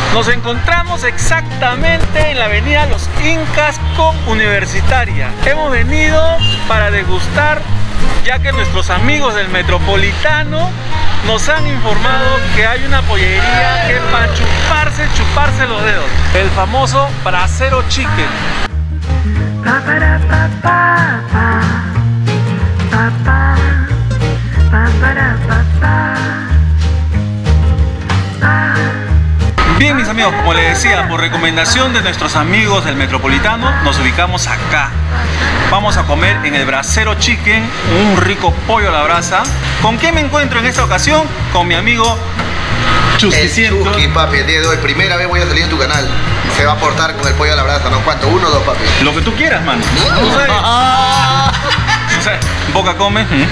Nos encontramos exactamente en la avenida Los Incas con Universitaria. Hemos venido para degustar, ya que nuestros amigos del Metropolitano nos han informado que hay una pollería que es para chuparse los dedos. El famoso Bracero Chicken. Bien, mis amigos, como les decía, por recomendación de nuestros amigos del Metropolitano, nos ubicamos acá. Vamos a comer en el Bracero Chicken, un rico pollo a la brasa. ¿Con quién me encuentro en esta ocasión? Con mi amigo Chusky. Chusky, papi, el día de hoy, primera vez voy a salir en tu canal. Se va a portar con el pollo a la brasa, ¿no? ¿Cuánto? ¿1 o 2, papi? Lo que tú quieras, mano. O sea, Boca come. También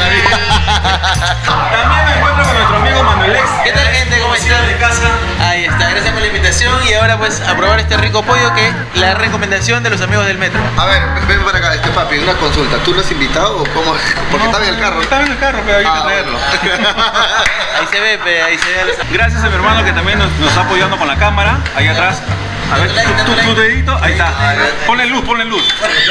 me encuentro con nuestro amigo Manuel X. ¿Qué tal, gente? ¿Cómo están? De casa. Ahí está, gracias por la invitación y ahora pues a probar este rico pollo que es la recomendación de los amigos del metro. A ver, ven para acá, papi, una consulta. ¿Tú lo has invitado o cómo? Porque estaba en el carro. Estaba en el carro, pero hay que traerlo. Ahí se ve, ahí se ve. Gracias a mi hermano que también nos está apoyando con la cámara, ahí atrás. A ver, tu dedito, ahí está. Ponle luz, ponle luz.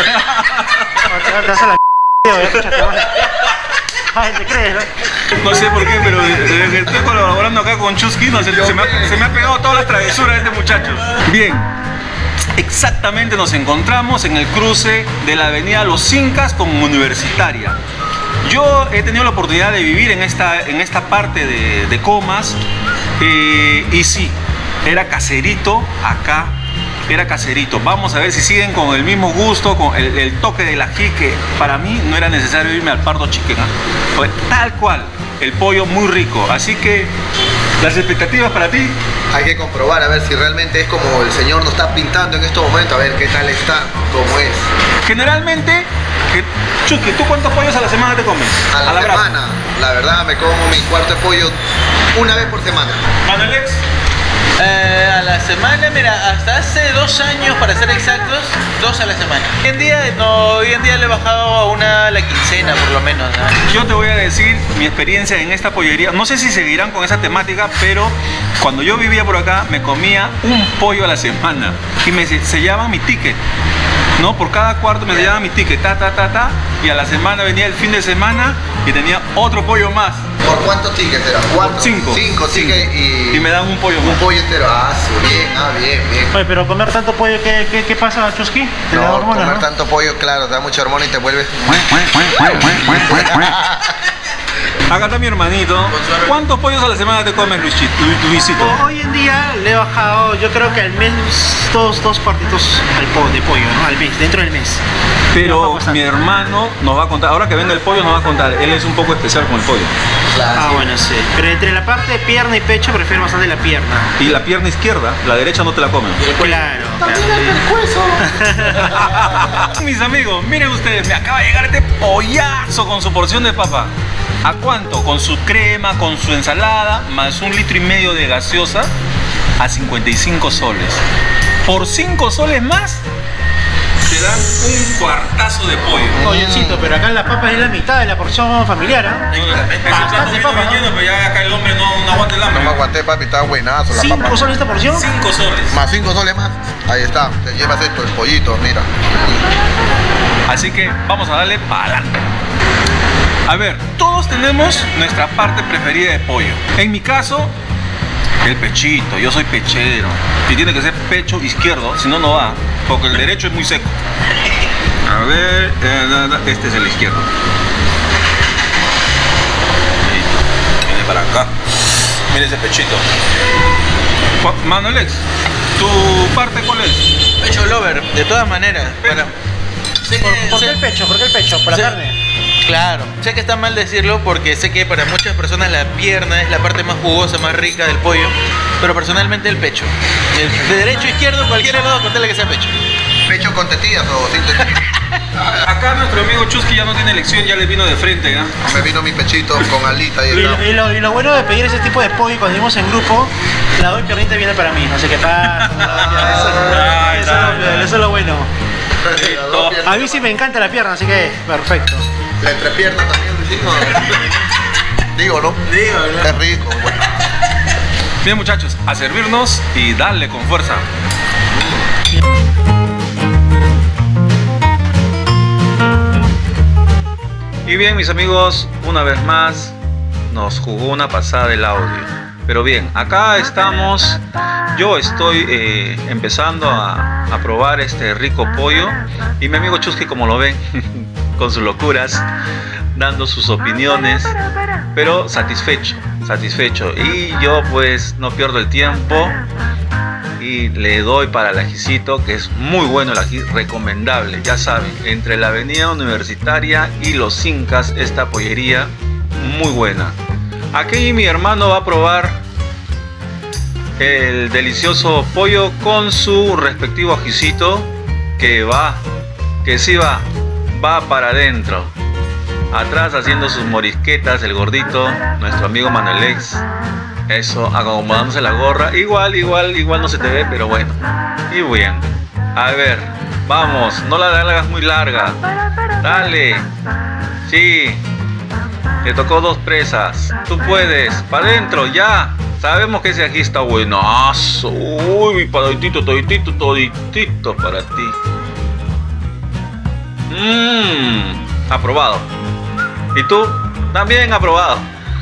Ay, ¿te crees, no? No sé por qué, pero desde que estoy colaborando acá con Chusky, no sé, se me ha pegado todas las travesuras de este muchacho. Bien, exactamente nos encontramos en el cruce de la avenida Los Incas con Universitaria. Yo he tenido la oportunidad de vivir en esta parte de Comas y sí, era caserito acá. Era caserito. Vamos a ver si siguen con el mismo gusto, con el toque del ají, que para mí no era necesario irme al Pardo Chicken, ¿eh? Pues, tal cual, el pollo muy rico. Así que, las expectativas para ti. Hay que comprobar a ver si realmente es como el señor nos está pintando en estos momentos, a ver qué tal está, cómo es. Generalmente, Chusky, ¿tú cuántos pollos a la semana te comes? A la semana, la verdad me como mi cuarto de pollo una vez por semana. Manuel X. A la semana, mira, hasta hace 2 años, para ser exactos, 2 a la semana. Hoy en día le he bajado a una a la quincena, por lo menos, ¿no? Yo te voy a decir mi experiencia en esta pollería. No sé si seguirán con esa temática, pero cuando yo vivía por acá, me comía un pollo a la semana. Y me sellaban mi ticket, ¿no? Por cada cuarto me sellaban mi ticket, y a la semana venía el fin de semana y tenía otro pollo más. ¿Por cuántos tickets era? 4, 5 tickets y me dan un pollo más. Un pollo entero. Bien. Oye, pero comer tanto pollo, ¿qué pasa, Chusky? ¿Te da hormonas, comer no? tanto pollo, claro, te da mucha hormona y te vuelves... Acá está mi hermanito. ¿Cuántos pollos a la semana te comes, Luisito? Hoy en día le he bajado, yo creo que al mes dos cuartitos de pollo, ¿no? Al mes, dentro del mes. Pero mi hermano nos va a contar, ahora que venga el pollo nos va a contar, él es un poco especial con el pollo. Claro, sí. Bueno, sí. Pero entre la parte de pierna y pecho prefiero bastante la pierna. Y la pierna izquierda, la derecha no te la comen. Claro. Mis amigos, miren ustedes, me acaba de llegar este pollazo con su porción de papa. ¿A cuánto? Con su crema, con su ensalada, más 1,5 litros de gaseosa, a 55 soles. Por 5 soles más, te dan un cuartazo de pollo. Oyencito, pero acá la papa es la mitad de la porción familiar, ¿ah? Bastante papa, ¿no? Pero ya acá el hombre no aguanta el hambre. No me aguanté, papi, estaba buenazo la papa. ¿5 soles esta porción? 5 soles. Más 5 soles más. Ahí está, te llevas esto, el pollito, mira. Así que vamos a darle para adelante. A ver, todos tenemos nuestra parte preferida de pollo. En mi caso, el pechito. Yo soy pechero. Y tiene que ser pecho izquierdo, si no, no va. Porque el derecho es muy seco. A ver, este es el izquierdo. Viene para acá. Mira ese pechito. Manuel X, ¿tu parte cuál es? Pecho lover, de todas maneras. ¿Por qué el pecho? ¿Por qué el pecho? ¿Por la carne? Claro, sé que está mal decirlo porque sé que para muchas personas la pierna es la parte más jugosa, más rica del pollo, pero personalmente el pecho. De derecho a izquierdo, cualquiera de los dos, contarle que sea pecho. ¿Pecho con tetillas o sin tetillas? Acá nuestro amigo Chusky ya no tiene elección, ya le vino de frente, ¿no? Me vino mi pechito con alita y lo bueno de pedir ese tipo de pollo cuando vivimos en grupo, la doy piernita viene para mí, no sé qué pasa. Eso es lo bueno. A mí sí me encanta la pierna, así que perfecto. La entrepierna también, Luisito. Digo, ¿no? Digo, ¿no? Es rico, bueno. Bien muchachos, a servirnos y darle con fuerza. Y bien mis amigos, una vez más nos jugó una pasada el audio. Pero bien, acá estamos, yo estoy empezando a probar este rico pollo. Y mi amigo Chusky, como lo ven, con sus locuras, dando sus opiniones, pero satisfecho. Y yo pues no pierdo el tiempo y le doy para el ajicito, que es muy bueno el ají, recomendable. Ya saben, entre la avenida Universitaria y Los Incas, esta pollería muy buena. Aquí mi hermano va a probar el delicioso pollo con su respectivo ajicito, que sí va para adentro. Atrás haciendo sus morisquetas, el gordito, nuestro amigo Manelex. Eso, acomodándose la gorra. Igual no se te ve, pero bueno. Y bien. A ver, vamos, no la hagas muy larga. Dale. Sí. Te tocó 2 presas. Tú puedes. Para adentro, ya. Sabemos que ese aquí está buenazo. Uy, toditito para ti. Aprobado. ¿Y tú? También aprobado.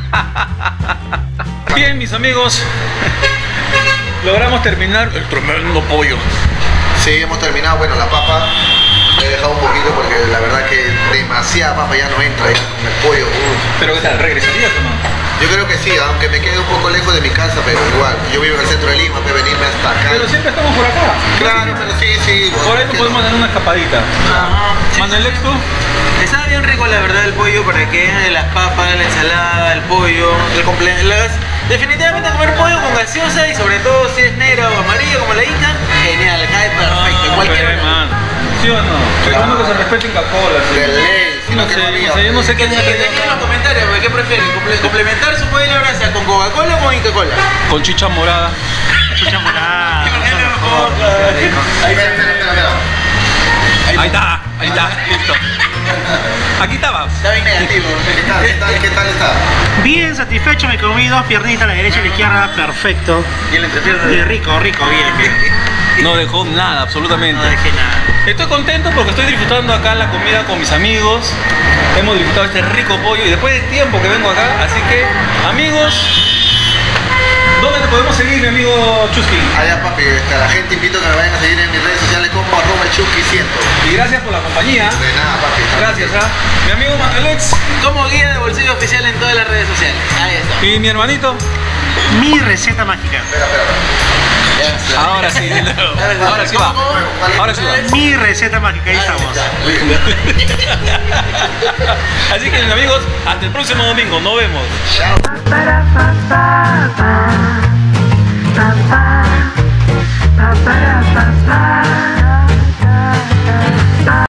Bien, mis amigos, logramos terminar el tremendo pollo. Sí, hemos terminado. Bueno, la papa le he dejado un poquito porque la verdad que demasiada papa ya no entra ya con el pollo. Pero ¿qué tal? ¿Regresarías o no? Yo creo que sí, aunque me quede un poco lejos de mi casa, pero igual. Yo vivo en el centro de Lima, voy a venirme hasta acá. Pero siempre estamos por acá. Claro, pero sí. Por ahí nos podemos dar una escapadita. Manelex, ¿tú? Está bien rico la verdad el pollo, para que las papas, la ensalada, el pollo, definitivamente comer pollo con gaseosa, y sobre todo si es negra o amarilla como la Inca, genial, cae perfecto, en cualquier hora. ¿Sí o no? Claro. Que se respeten Coca-Cola. De ley, No sé, yo no sé qué Dejen en los comentarios, ¿qué prefieren? ¿Complementar su pollo a la brasa con Coca-Cola o con Inca-Cola? Con chicha morada. Chucha morada. Ahí está, listo. Aquí estaba. Está bien negativo. ¿Qué tal está? Bien satisfecho, me comí 2 piernitas, la derecha y la izquierda, perfecto. Y el entrepierna. Y rico, bien. No dejó nada, absolutamente. No dejé nada. Estoy contento porque estoy disfrutando acá la comida con mis amigos. Hemos disfrutado este rico pollo y después de tiempo que vengo acá. Así que, amigos, ¿dónde te podemos seguir, mi amigo Chusky? Allá, papi, a la gente invito a que me vayan a seguir en mis redes sociales como @chusky100. Y gracias por la compañía. De nada, papi. Gracias, mi amigo Manelex Como guía de bolsillo oficial en todas las redes sociales. Ahí está. y mi hermanito. Mi receta mágica. Espera. Ahora sí, ahora sí va. Ahora sí va. Mi receta mágica, ahí estamos. Así que, mis amigos, hasta el próximo domingo. Nos vemos. Chao. Ba-ba-ba-ba-ba.